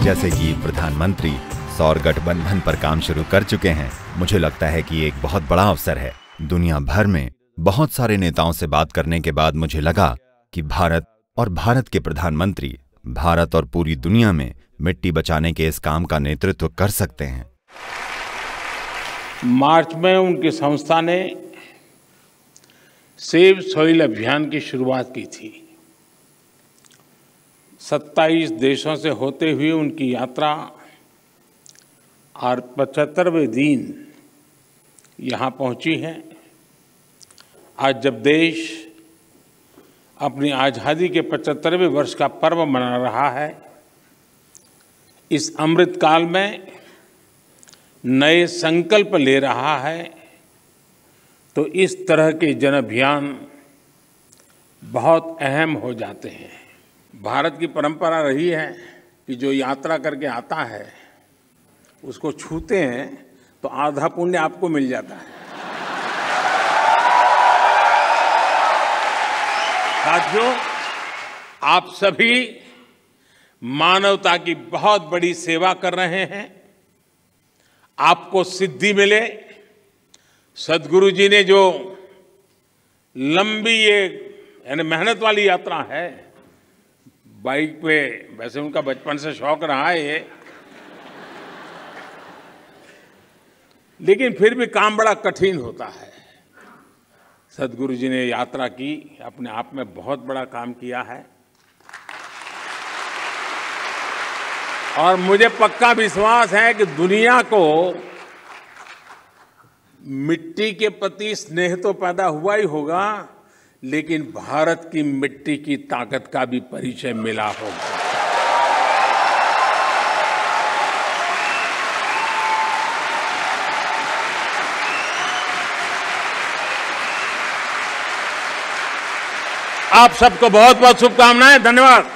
जैसे कि प्रधानमंत्री सौर गठबंधन पर काम शुरू कर चुके हैं। मुझे लगता है कि एक बहुत बड़ा अवसर है। दुनिया भर में बहुत सारे नेताओं से बात करने के बाद मुझे लगा कि भारत और भारत के प्रधानमंत्री भारत और पूरी दुनिया में मिट्टी बचाने के इस काम का नेतृत्व कर सकते हैं। मार्च में उनकी संस्था ने सेव सॉइल अभियान की शुरुआत की थी। 27 देशों से होते हुए उनकी यात्रा और 75वें दिन यहाँ पहुँची है। आज जब देश अपनी आज़ादी के 75वें वर्ष का पर्व मना रहा है, इस अमृत काल में नए संकल्प ले रहा है, तो इस तरह के जन अभियान बहुत अहम हो जाते हैं। भारत की परंपरा रही है कि जो यात्रा करके आता है उसको छूते हैं तो आधा पुण्य आपको मिल जाता है। साथियों, आप सभी मानवता की बहुत बड़ी सेवा कर रहे हैं। आपको सिद्धि मिले। सद्गुरु जी ने जो लंबी ये यानी मेहनत वाली यात्रा है, बाइक पे, वैसे उनका बचपन से शौक रहा है ये, लेकिन फिर भी काम बड़ा कठिन होता है। सद्गुरु जी ने यात्रा की, अपने आप में बहुत बड़ा काम किया है और मुझे पक्का विश्वास है कि दुनिया को मिट्टी के प्रति स्नेह तो पैदा हुआ ही होगा, लेकिन भारत की मिट्टी की ताकत का भी परिचय मिला होगा। आप सबको बहुत बहुत शुभकामनाएं। धन्यवाद।